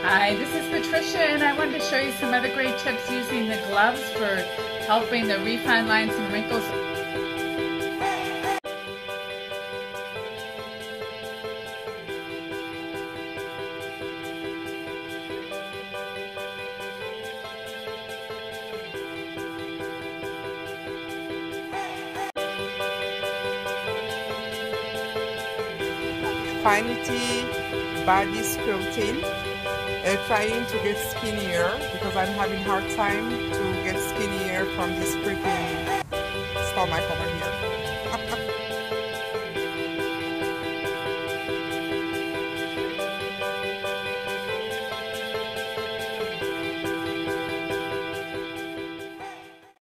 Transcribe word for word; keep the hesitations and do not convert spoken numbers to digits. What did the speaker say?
Hi, this is Patricia, and I wanted to show you some other great tips using the gloves for helping the refine lines and wrinkles. Finity body sculpting, uh, trying to get skinnier because I'm having hard time to get skinnier from this freaking stomach over here.